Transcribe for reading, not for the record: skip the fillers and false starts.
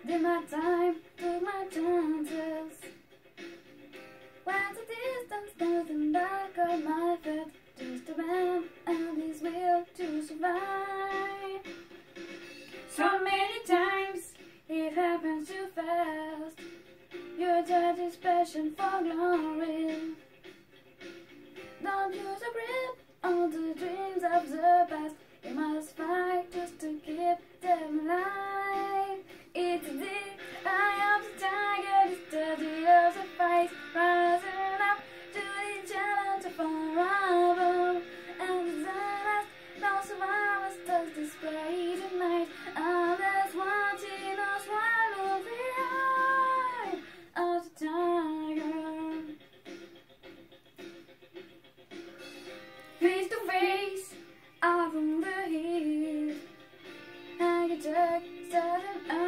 Did my time, took my chances. Went the distance, nothing back on my feet. Just a man and his will to survive. So many times it happens too fast. You judge his passion for glory. Don't use a grip on the dreams of the past. You must fight just to keep them alive. It's a deep eye of the tiger, the study of the fight, rising up to the challenge of survival. And the last, no survivors does display tonight. Others watching us swallow the eye of the tiger. Face to face, out from the heat, and you take sudden